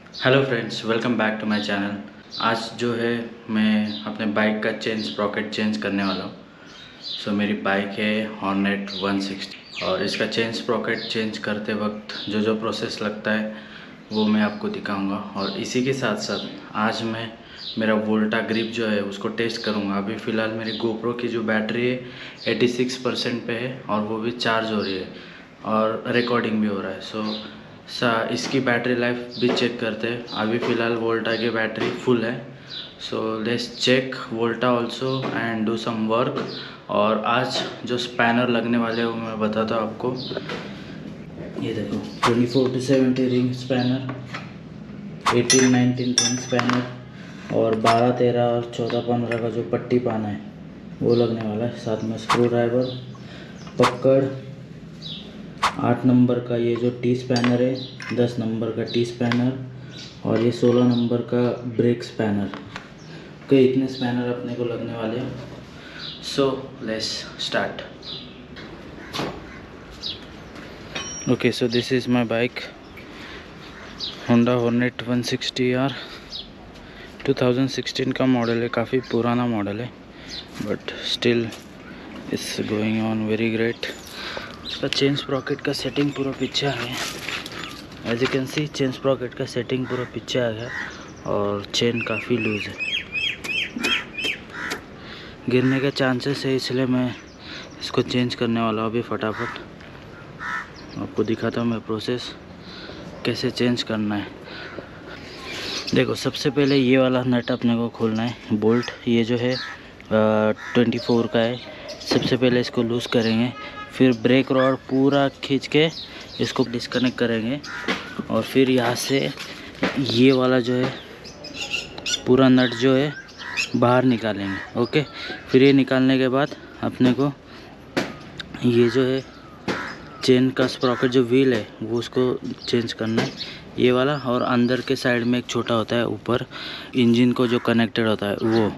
Hello friends, welcome back to my channel. आज जो है मैं अपने बाइक का स्प्रॉकेट चेंज करने वाला हूँ। मेरी बाइक है हॉर्नेट 160 और इसका स्प्रॉकेट चेंज करते वक्त जो जो प्रोसेस लगता है वो मैं आपको दिखाऊंगा। और इसी के साथ साथ आज मैं मेरा वोल्टा ग्रिप जो है उसको टेस्ट करूंगा। अभी फ़िलहाल मेरी गोप्रो की जो बैटरी है 86% पे है और वो भी चार्ज हो रही है और रिकॉर्डिंग भी हो रहा है। इसकी बैटरी लाइफ भी चेक करते हैं। अभी फ़िलहाल वोल्टा की बैटरी फुल है। Let's check Volta also and do some work. और आज जो स्पैनर लगने वाले हैं वो मैं बताता हूँ आपको। ये देखो 24 to 70 ring spanner, 18-19 ring spanner और 12-13 और 14-15 का जो पट्टी पाना है वो लगने वाला है। साथ में स्क्रू ड्राइवर, पकड़, 8 नंबर का ये जो टी स्पैनर है, 10 नंबर का टी स्पैनर और ये 16 नंबर का ब्रेक स्पैनर। ओके, इतने स्पैनर अपने को लगने वाले हैं। Let's start. Okay, so this is my bike, Honda Hornet 160R। 2016 का मॉडल है, काफ़ी पुराना मॉडल है but still it's going on very great. इसका चेन स्प्रॉकेट का सेटिंग पूरा पीछे आ गया। As you can see chain sprocket का सेटिंग पूरा पीछे आ गया और चेन काफ़ी लूज़ है। गिरने के चांसेस है, इसलिए मैं इसको चेंज करने वाला हूँ अभी फटाफट। आपको दिखाता हूँ मैं प्रोसेस कैसे चेंज करना है। देखो, सबसे पहले ये वाला नट अपने को खोलना है, बोल्ट ये जो है 24 का है। सबसे पहले इसको लूज़ करेंगे, फिर ब्रेक रॉड पूरा खींच के इसको डिस्कनेक्ट करेंगे और फिर यहाँ से ये वाला जो है पूरा नट जो है बाहर निकालेंगे। ओके, फिर ये निकालने के बाद अपने को ये जो है चेन का स्प्रॉकेट जो व्हील है वो उसको चेंज करना है, ये वाला। और अंदर के साइड में एक छोटा होता है ऊपर इंजन को जो कनेक्टेड होता है वो।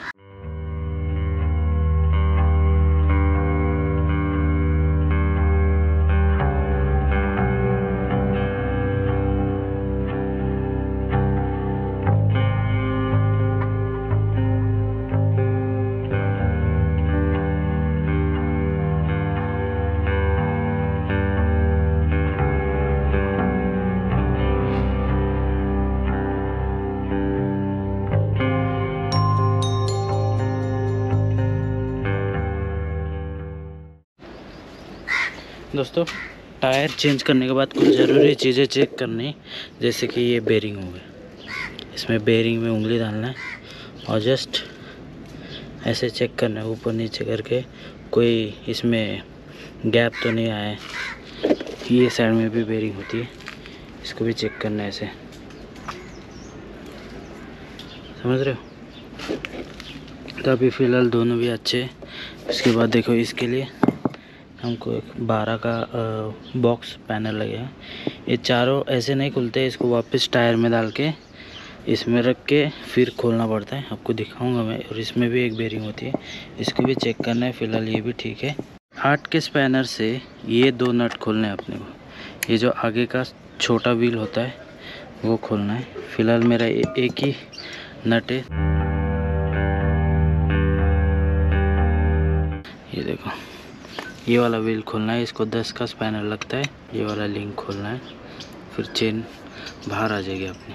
दोस्तों, टायर चेंज करने के बाद कुछ ज़रूरी चीज़ें चेक करनी, जैसे कि ये बेरिंग हो गया। इसमें बेरिंग में उंगली डालना है और जस्ट ऐसे चेक करना है ऊपर नीचे करके, कोई इसमें गैप तो नहीं आया है। ये साइड में भी बेरिंग होती है, इसको भी चेक करना है ऐसे, समझ रहे हो। तो अभी फ़िलहाल दोनों भी अच्छे हैं। इसके बाद देखो, इसके लिए हमको एक 12 का बॉक्स पैनल लगेगा। ये चारों ऐसे नहीं खुलते, इसको वापस टायर में डाल के इसमें रख के फिर खोलना पड़ता है। आपको दिखाऊंगा मैं। और इसमें भी एक बेरिंग होती है, इसको भी चेक करना है। फ़िलहाल ये भी ठीक है। 8 के स्पैनर से ये 2 नट खोलने हैं अपने को। ये जो आगे का छोटा व्हील होता है वो खोलना है। फ़िलहाल मेरा एक ही नट है, ये देखो। ये वाला व्हील खोलना है, इसको 10 का स्पैनर लगता है। ये वाला लिंक खोलना है, फिर चेन बाहर आ जाएगी अपनी।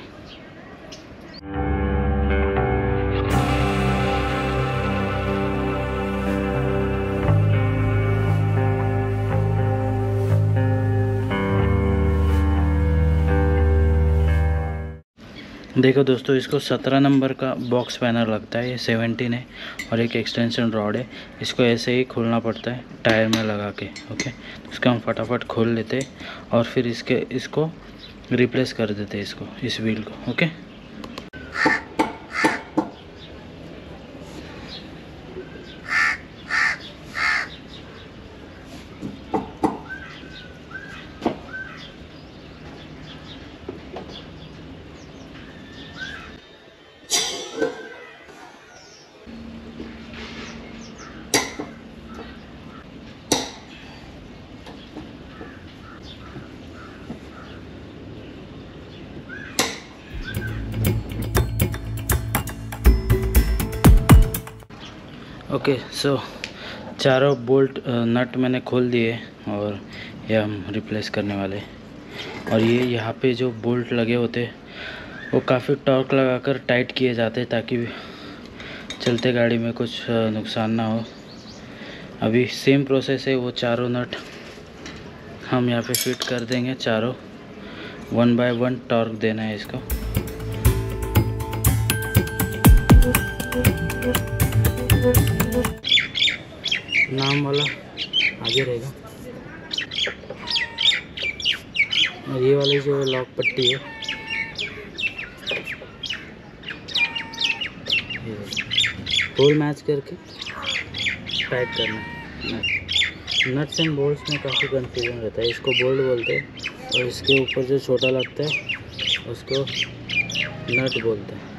देखो दोस्तों, इसको 17 नंबर का बॉक्स पैनल लगता है, ये 17 है और एक एक्सटेंशन रॉड है। इसको ऐसे ही खोलना पड़ता है टायर में लगा के। ओके, इसको हम फटाफट खोल लेते और फिर इसको रिप्लेस कर देते इसको, इस व्हील को। ओके, ओके सो चारों बोल्ट नट मैंने खोल दिए और ये हम रिप्लेस करने वाले। और ये यहाँ पे जो बोल्ट लगे होते वो काफ़ी टॉर्क लगाकर टाइट किए जाते ताकि चलते गाड़ी में कुछ नुकसान ना हो। अभी सेम प्रोसेस है, वो चारों नट हम यहाँ पे फिट कर देंगे। चारों 1 बाय 1 टॉर्क देना है इसको। नाम वाला आगे रहेगा और ये वाली जो लॉक पट्टी है होल मैच करके टाइट करना है। नट्स एंड बोल्ट्स में काफ़ी कंफ्यूजन रहता है। इसको बोल्ट बोलते हैं और इसके ऊपर जो छोटा लगता है उसको नट बोलते हैं।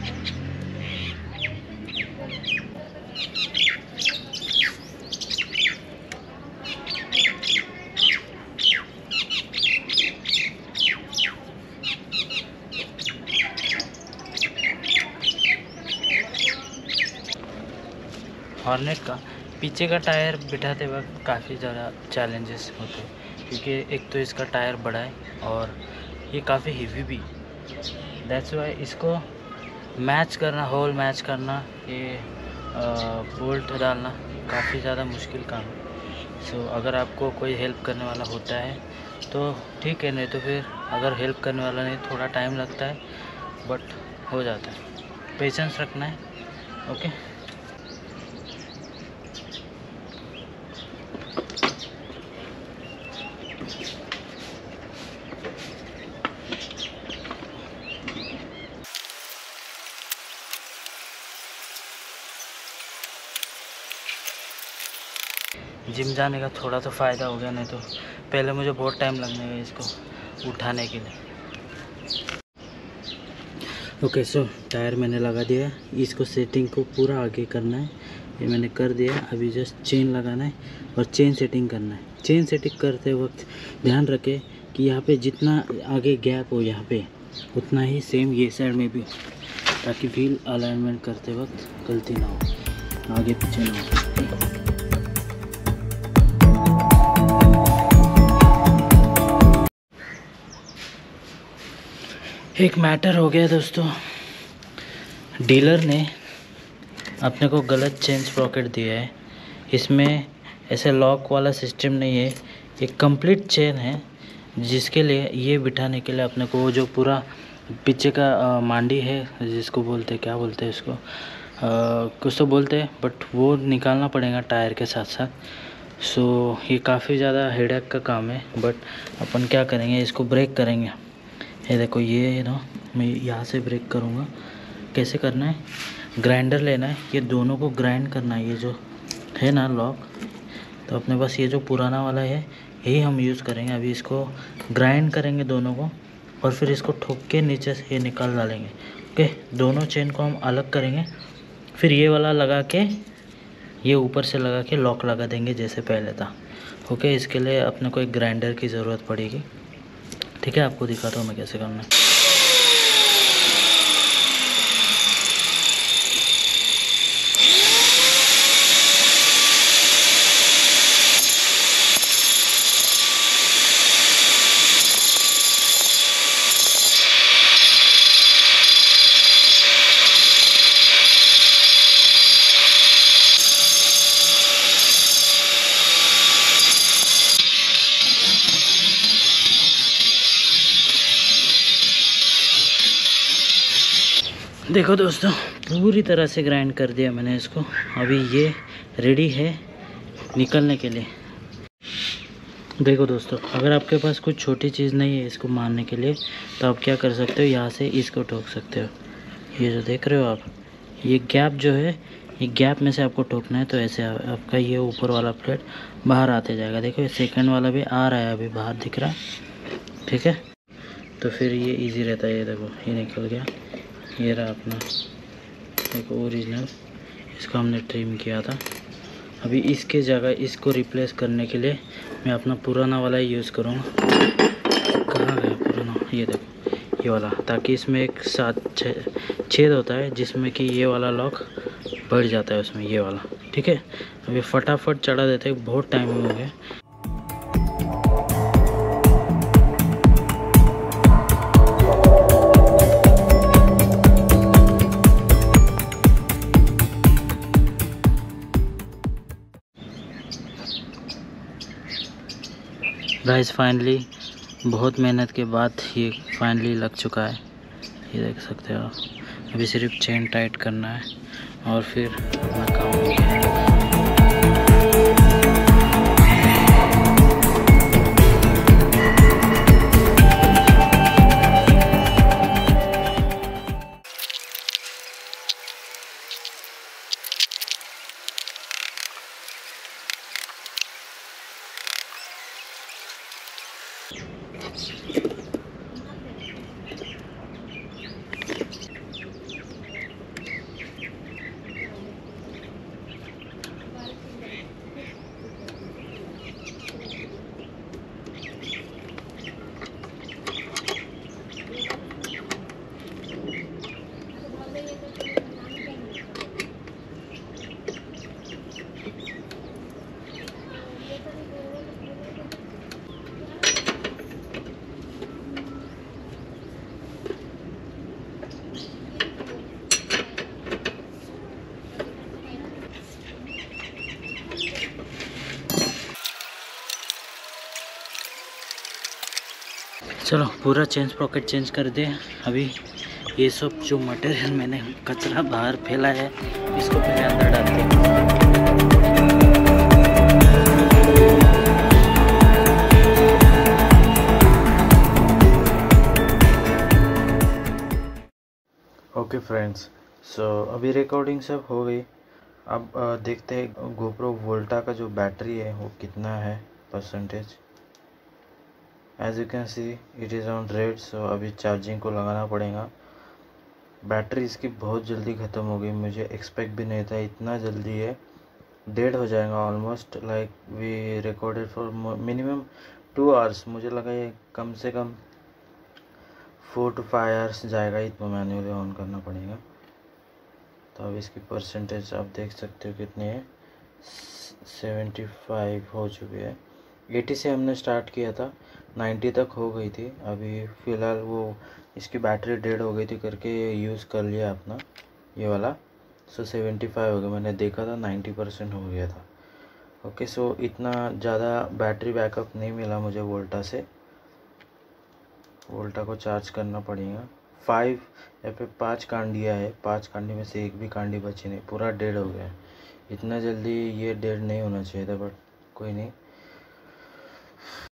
हॉर्नेट का पीछे का टायर बिठाते वक्त काफ़ी ज़्यादा चैलेंजेस होते हैं, क्योंकि एक तो इसका टायर बड़ा है और ये काफ़ी हेवी भी। दैट्स वाई इसको मैच करना, होल मैच करना, ये बोल्ट डालना काफ़ी ज़्यादा मुश्किल काम है। सो अगर आपको कोई हेल्प करने वाला होता है तो ठीक है, नहीं तो फिर अगर हेल्प करने वाला नहीं, थोड़ा टाइम लगता है बट हो जाता है। पेशेंस रखना है। ओके जिम जाने का थोड़ा तो फ़ायदा हो गया, नहीं तो पहले मुझे बहुत टाइम लगने का इसको उठाने के लिए। ओके सो टायर मैंने लगा दिया। इसको सेटिंग को पूरा आगे करना है, ये मैंने कर दिया। अभी जस्ट चेन लगाना है और चेन सेटिंग करना है। चेन सेटिंग करते वक्त ध्यान रखें कि यहाँ पे जितना आगे गैप हो यहाँ पे उतना ही सेम ये साइड में भी, ताकि व्हील अलाइनमेंट करते वक्त गलती ना हो, आगे पीछे ना हो। एक मैटर हो गया दोस्तों, डीलर ने अपने को गलत चेन स्प्रॉकेट दिया है। इसमें ऐसे लॉक वाला सिस्टम नहीं है, एक कंप्लीट चेन है, जिसके लिए ये बिठाने के लिए अपने को वो जो पूरा पीछे का मांडी है, जिसको बोलते हैं, क्या बोलते हैं इसको, कुछ तो बोलते हैं, बट वो निकालना पड़ेगा टायर के साथ साथ। सो ये काफ़ी ज़्यादा हेडेक का काम है, बट अपन क्या करेंगे, इसको ब्रेक करेंगे। ये देखो, ये ना मैं यहाँ से ब्रेक करूँगा। कैसे करना है, ग्राइंडर लेना है, ये दोनों को ग्राइंड करना है। ये जो है ना लॉक, तो अपने पास ये जो पुराना वाला है यही हम यूज़ करेंगे। अभी इसको ग्राइंड करेंगे दोनों को और फिर इसको ठोक के नीचे से ये निकाल डालेंगे। ओके, दोनों चेन को हम अलग करेंगे, फिर ये वाला लगा के ये ऊपर से लगा के लॉक लगा देंगे जैसे पहले था। ओके, इसके लिए अपने को एक ग्राइंडर की ज़रूरत पड़ेगी। ठीक है, आपको दिखाता हूँ मैं कैसे करना है। देखो दोस्तों, पूरी तरह से ग्राइंड कर दिया मैंने इसको। अभी ये रेडी है निकलने के लिए। देखो दोस्तों, अगर आपके पास कुछ छोटी चीज़ नहीं है इसको मारने के लिए, तो आप क्या कर सकते हो, यहाँ से इसको ठोक सकते हो। ये जो देख रहे हो आप, ये गैप जो है, ये गैप में से आपको ठोकना है। तो ऐसे आपका ये ऊपर वाला प्लेट बाहर आते जाएगा। देखो, सेकंड वाला भी आ रहा है, अभी बाहर दिख रहा है। ठीक है, तो फिर ये इजी रहता है। ये देखो, ये निकल गया। ये रहा अपना, देखो ओरिजिनल, इसको हमने ट्रिम किया था। अभी इसके जगह इसको रिप्लेस करने के लिए मैं अपना पुराना वाला ही यूज़ करूँगा। कहाँ गया पुराना, ये देखो, ये वाला, ताकि इसमें एक 7 छेद होता है जिसमें कि ये वाला लॉक बढ़ जाता है उसमें, ये वाला। ठीक है, अभी फटाफट चढ़ा देते हैं, बहुत टाइम हो गया। गाइस फाइनली बहुत मेहनत के बाद ये फाइनली लग चुका है, ये देख सकते हो। अभी सिर्फ चेन टाइट करना है और फिर अपना काम हो गया। चलो पूरा चेंज पॉकेट चेंज कर दे। अभी ये सब जो मटेरियल मैंने कचरा बाहर फैला है इसको पहले अंदर डालते हैं। ओके फ्रेंड्स, सो अभी रिकॉर्डिंग सब हो गई। अब देखते हैं गोप्रो वोल्टा का जो बैटरी है वो कितना है percentage. As you can see it is on red. So अभी चार्जिंग को लगाना पड़ेगा। बैटरी इसकी बहुत जल्दी ख़त्म हो गई, मुझे एक्सपेक्ट भी नहीं था इतना जल्दी है डेड हो जाएगा। Almost like we recorded for minimum 2 hours. मुझे लगा ये कम से कम 4 to 5 आवर्स जाएगा, इतना मैन्युअली ऑन करना पड़ेगा। तो अब इसकी परसेंटेज आप देख सकते हो कितनी है, 75 हो चुकी है। 80 से हमने स्टार्ट किया था, 90 तक हो गई थी। अभी फ़िलहाल वो इसकी बैटरी डेड हो गई थी करके यूज़ कर लिया अपना ये वाला। सो 75 हो गया, मैंने देखा था 90% हो गया था। ओके, सो इतना ज़्यादा बैटरी बैकअप नहीं मिला मुझे वोल्टा से। वोल्टा को चार्ज करना पड़ेगा। 5 कांडिया है, 5 कांडी में से एक भी कांडी बची नहीं, पूरा डेड हो गया। इतना जल्दी ये डेड नहीं होना चाहिए था, बट कोई नहीं।